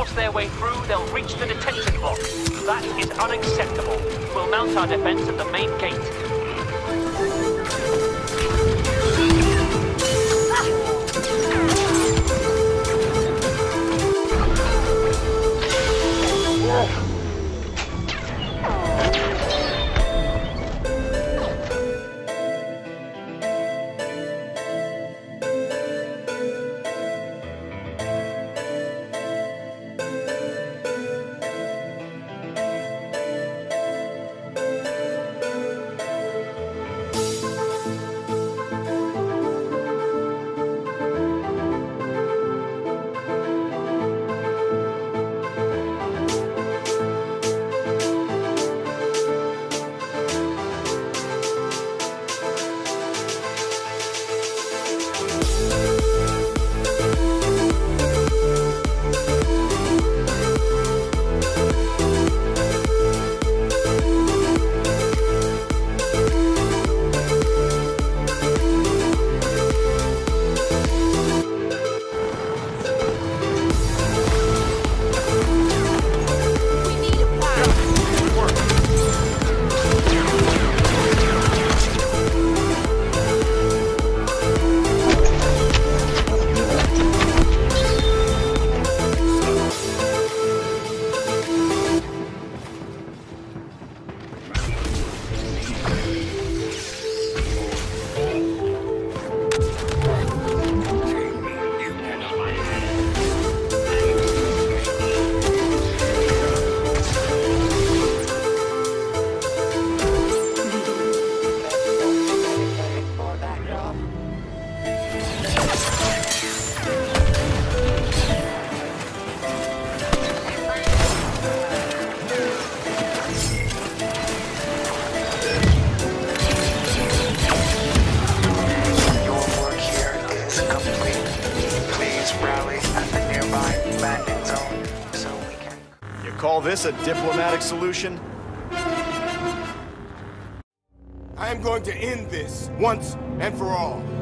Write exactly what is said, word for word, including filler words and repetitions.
force their way through, they'll reach the detention box. That is unacceptable. We'll mount our defense at the main gate. Call this a diplomatic solution? I am going to end this once and for all.